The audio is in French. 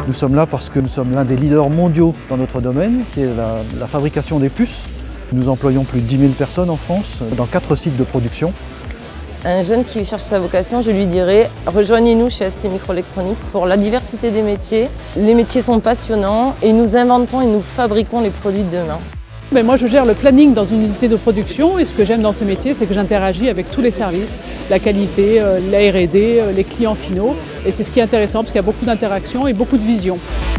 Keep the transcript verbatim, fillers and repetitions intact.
Nous sommes là parce que nous sommes l'un des leaders mondiaux dans notre domaine, qui est la, la fabrication des puces. Nous employons plus de dix mille personnes en France, dans quatre sites de production. Un jeune qui cherche sa vocation, je lui dirais rejoignez-nous chez S T Microelectronics pour la diversité des métiers. Les métiers sont passionnants et nous inventons et nous fabriquons les produits de demain. Mais moi je gère le planning dans une unité de production et ce que j'aime dans ce métier c'est que j'interagis avec tous les services, la qualité, la R et D, les clients finaux et c'est ce qui est intéressant parce qu'il y a beaucoup d'interactions et beaucoup de vision.